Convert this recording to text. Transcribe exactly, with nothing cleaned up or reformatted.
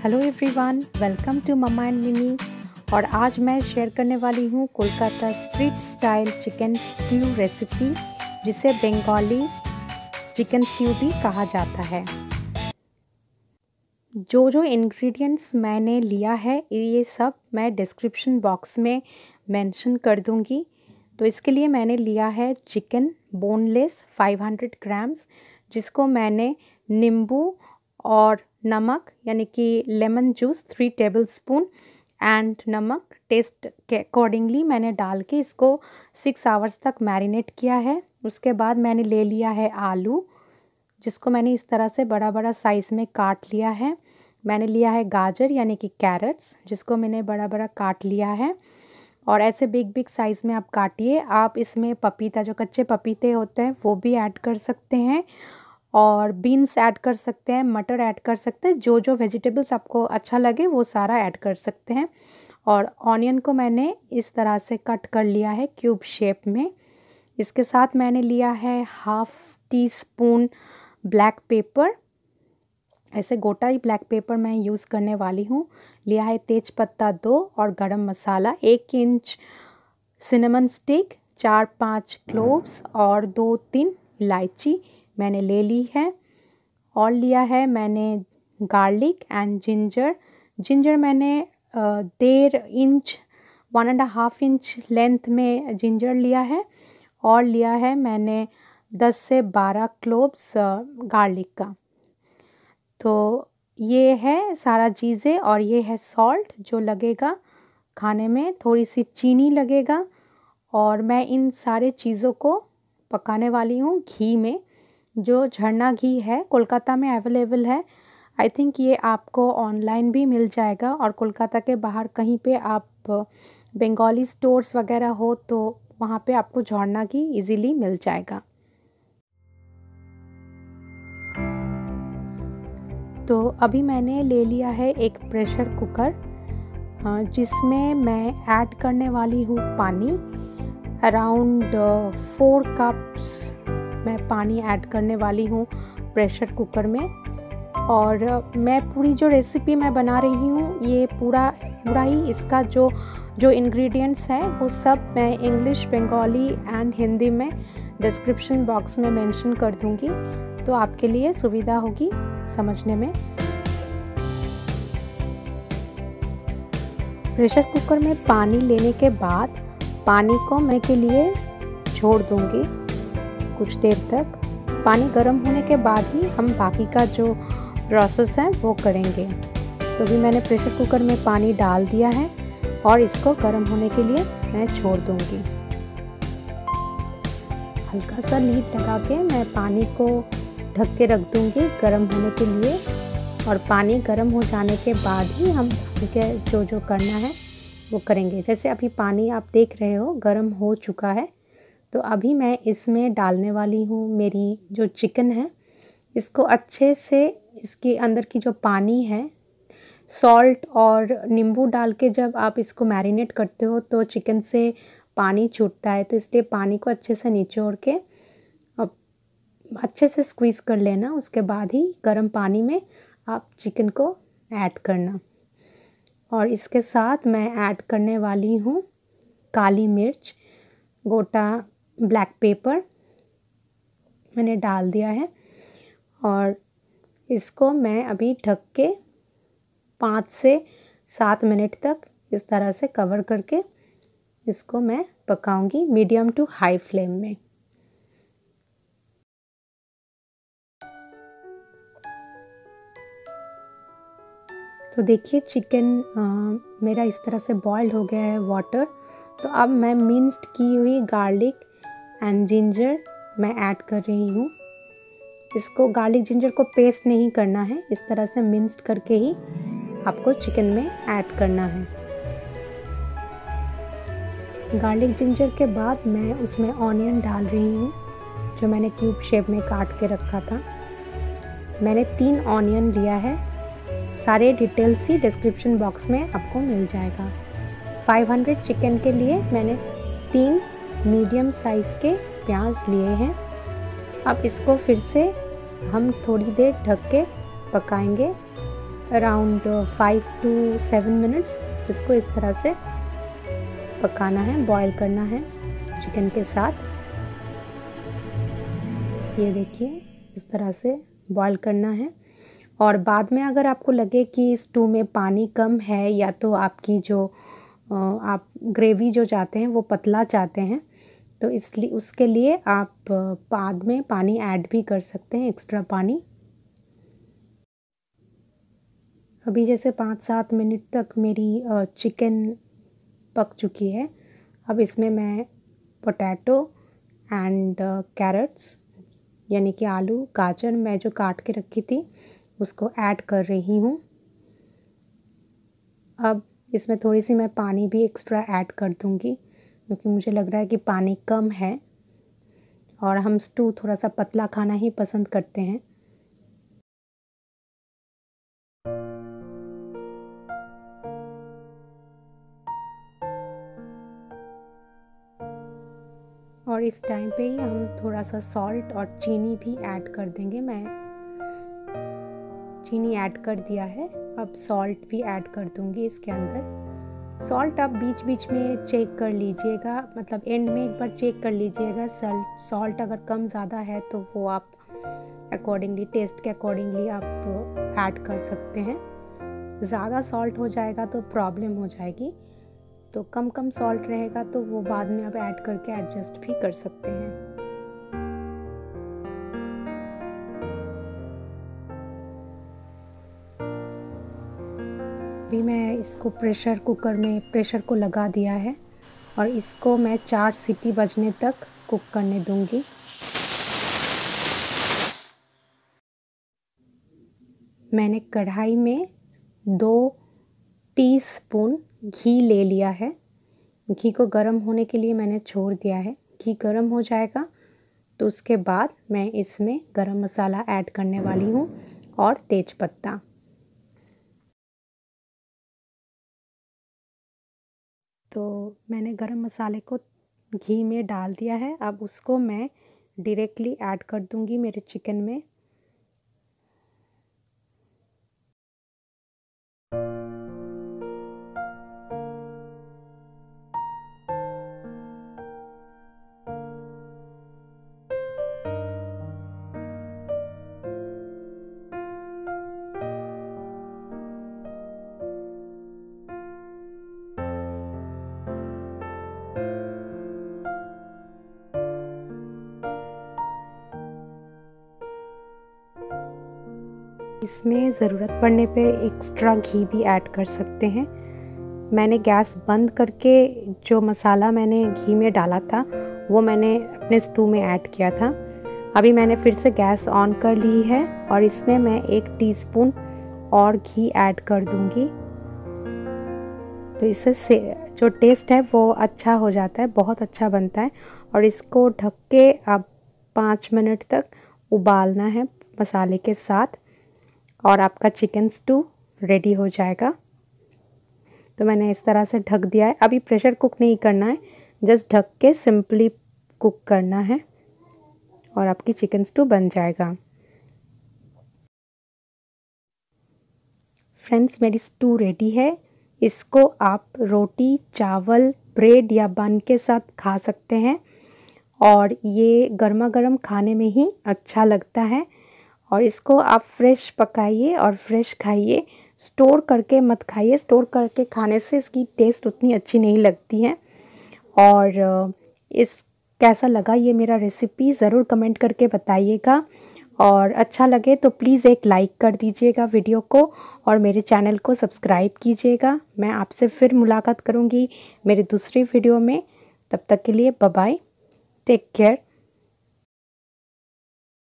Hello everyone, welcome to Mamma and Mimi. और आज मैं शेयर करने वाली हूँ Kolkata street style chicken stew recipe, जिसे बंगाली चिकन स्ट्यू भी कहा जाता है। जो जो इंग्रेडिएंट्स मैंने लिया है ये सब मैं डिस्क्रिप्शन बॉक्स में मेंशन कर दूँगी। तो इसके लिए मैंने लिया है चिकन बोनलेस पाँच सौ ग्राम्स, जिसको मैंने नींबू और नमक यानी कि lemon juice three tablespoon and नमक टेस्ट के अकॉर्डिंगली मैंने डाल के इसको सिक्स आवर्स तक मैरिनेट किया है। उसके बाद मैंने ले लिया है आलू, जिसको मैंने इस तरह से बड़ा बड़ा साइज़ में काट लिया है। मैंने लिया है गाजर यानी कि कैरेट्स, जिसको मैंने बड़ा बड़ा काट लिया है। और ऐसे बिग बिग साइज़ में आप काटिए। आप इसमें पपीता, जो कच्चे पपीते होते हैं, वो भी ऐड कर सकते हैं और बीन्स ऐड कर सकते हैं, मटर ऐड कर सकते हैं। जो जो वेजिटेबल्स आपको अच्छा लगे वो सारा ऐड कर सकते हैं। और ऑनियन को मैंने इस तरह से कट कर लिया है क्यूब शेप में। इसके साथ मैंने लिया है half teaspoon black pepper, ऐसे गोटा ही ब्लैक पेपर मैं यूज़ करने वाली हूँ। लिया है तेज पत्ता दो और गरम मसाला, एक इंच सिनेमन स्टिक, चार पाँच क्लोव्स और दो तीन इलायची मैंने ले ली है। और लिया है मैंने गार्लिक एंड जिंजर। जिंजर मैंने डेढ़ inch one and half inch length में जिंजर लिया है। और लिया है मैंने दस से बारह क्लोव्स गार्लिक का। तो ये है सारा चीज़ें। और ये है सॉल्ट जो लगेगा खाने में, थोड़ी सी चीनी लगेगा। और मैं इन सारे चीज़ों को पकाने वाली हूँ घी में, जो झरना घी है, कोलकाता में अवेलेबल है। आई थिंक ये आपको ऑनलाइन भी मिल जाएगा, और कोलकाता के बाहर कहीं पे आप बंगाली स्टोर्स वगैरह हो तो वहाँ पे आपको झरना घी इजीली मिल जाएगा। तो अभी मैंने ले लिया है एक प्रेशर कुकर, जिसमें मैं ऐड करने वाली हूँ पानी। अराउंड फोर कप्स मैं पानी ऐड करने वाली हूँ प्रेशर कुकर में। और मैं पूरी जो रेसिपी मैं बना रही हूँ, ये पूरा पूरा ही इसका जो जो इंग्रेडिएंट्स हैं वो सब मैं इंग्लिश, बंगाली एंड हिंदी में डिस्क्रिप्शन बॉक्स में मेंशन कर दूँगी, तो आपके लिए सुविधा होगी समझने में। प्रेशर कुकर में पानी लेने के बाद पानी को मैं के लिए छोड़ दूँगी कुछ देर तक। पानी गर्म होने के बाद ही हम बाकी का जो प्रोसेस है वो करेंगे। तो भी मैंने प्रेशर कुकर में पानी डाल दिया है और इसको गर्म होने के लिए मैं छोड़ दूँगी। हल्का सा लीड लगा के मैं पानी को ढक के रख दूँगी गर्म होने के लिए। और पानी गर्म हो जाने के बाद ही हम के जो जो करना है वो करेंगे। जैसे अभी पानी आप देख रहे हो गर्म हो चुका है, तो अभी मैं इसमें डालने वाली हूँ मेरी जो चिकन है। इसको अच्छे से, इसके अंदर की जो पानी है, सॉल्ट और नींबू डाल के जब आप इसको मैरिनेट करते हो तो चिकन से पानी छूटता है, तो इसलिए पानी को अच्छे से निचोड़ के अब अच्छे से स्क्वीज़ कर लेना। उसके बाद ही गर्म पानी में आप चिकन को ऐड करना। और इसके साथ मैं ऐड करने वाली हूँ काली मिर्च, गोटा ब्लैक पेपर मैंने डाल दिया है। और इसको मैं अभी ढक के पाँच से सात मिनट तक इस तरह से कवर करके इसको मैं पकाऊंगी मीडियम टू हाई फ्लेम में। तो देखिए चिकन आ, मेरा इस तरह से बॉइल्ड हो गया है वाटर। तो अब मैं मिंस्ड की हुई गार्लिक एंड जिंजर मैं ऐड कर रही हूँ। इसको गार्लिक जिंजर को पेस्ट नहीं करना है, इस तरह से मिंस्ड करके ही आपको चिकन में ऐड करना है। गार्लिक जिंजर के बाद मैं उसमें ऑनियन डाल रही हूँ, जो मैंने क्यूब शेप में काट के रखा था। मैंने तीन ऑनियन लिया है। सारे डिटेल्स ही डिस्क्रिप्शन बॉक्स में आपको मिल जाएगा। पाँच सौ चिकन के लिए मैंने तीन मीडियम साइज़ के प्याज लिए हैं। अब इसको फिर से हम थोड़ी देर ढक के पकाएंगे around five to seven minutes इसको इस तरह से पकाना है, बॉईल करना है चिकन के साथ। ये देखिए इस तरह से बॉईल करना है। और बाद में अगर आपको लगे कि स्टू में पानी कम है या तो आपकी जो आप ग्रेवी जो चाहते हैं वो पतला चाहते हैं, तो इसलिए उसके लिए आप बाद में पानी ऐड भी कर सकते हैं, एक्स्ट्रा पानी। अभी जैसे पाँच सात मिनट तक मेरी चिकन पक चुकी है। अब इसमें मैं पोटैटो एंड कैरेट्स यानी कि आलू गाजर मैं जो काट के रखी थी उसको ऐड कर रही हूँ। अब इसमें थोड़ी सी मैं पानी भी एक्स्ट्रा ऐड कर दूँगी क्योंकि मुझे लग रहा है कि पानी कम है और हम स्टू थोड़ा सा पतला खाना ही पसंद करते हैं। और इस टाइम पे ही हम थोड़ा सा सॉल्ट और चीनी भी ऐड कर देंगे। मैं चीनी ऐड कर दिया है, अब सॉल्ट भी ऐड कर दूंगी इसके अंदर। सॉल्ट आप बीच बीच में चेक कर लीजिएगा, मतलब एंड में एक बार चेक कर लीजिएगा। सॉल्ट सॉल्ट अगर कम ज़्यादा है तो वो आप अकॉर्डिंगली, टेस्ट के अकॉर्डिंगली आप ऐड कर सकते हैं। ज़्यादा सॉल्ट हो जाएगा तो प्रॉब्लम हो जाएगी, तो कम कम सॉल्ट रहेगा तो वो बाद में आप ऐड करके एडजस्ट भी कर सकते हैं। अभी मैं इसको प्रेशर कुकर में प्रेशर को लगा दिया है और इसको मैं चार सीटी बजने तक कुक करने दूंगी। मैंने कढ़ाई में दो टीस्पून घी ले लिया है। घी को गर्म होने के लिए मैंने छोड़ दिया है। घी गर्म हो जाएगा तो उसके बाद मैं इसमें गरम मसाला ऐड करने वाली हूँ और तेज पत्ता। तो मैंने गरम मसाले को घी में डाल दिया है। अब उसको मैं डायरेक्टली ऐड कर दूँगी मेरे चिकन में। इसमें ज़रूरत पड़ने पे एक्स्ट्रा घी भी ऐड कर सकते हैं। मैंने गैस बंद करके जो मसाला मैंने घी में डाला था वो मैंने अपने स्टू में ऐड किया था। अभी मैंने फिर से गैस ऑन कर ली है और इसमें मैं एक टीस्पून और घी ऐड कर दूंगी। तो इससे से जो टेस्ट है वो अच्छा हो जाता है, बहुत अच्छा बनता है। और इसको ढक के अब पाँच मिनट तक उबालना है मसाले के साथ और आपका चिकन स्टू रेडी हो जाएगा। तो मैंने इस तरह से ढक दिया है। अभी प्रेशर कुक नहीं करना है, जस्ट ढक के सिंपली कुक करना है और आपकी चिकन स्टू बन जाएगा। फ्रेंड्स, मेरी स्टू रेडी है। इसको आप रोटी, चावल, ब्रेड या बन के साथ खा सकते हैं और ये गर्मा गर्म खाने में ही अच्छा लगता है। और इसको आप फ्रेश पकाइए और फ्रेश खाइए, स्टोर करके मत खाइए। स्टोर करके खाने से इसकी टेस्ट उतनी अच्छी नहीं लगती है। और इस कैसा लगा ये मेरा रेसिपी ज़रूर कमेंट करके बताइएगा और अच्छा लगे तो प्लीज़ एक लाइक कर दीजिएगा वीडियो को और मेरे चैनल को सब्सक्राइब कीजिएगा। मैं आपसे फिर मुलाकात करूँगी मेरे दूसरी वीडियो में। तब तक के लिए बाय बाय, टेक केयर।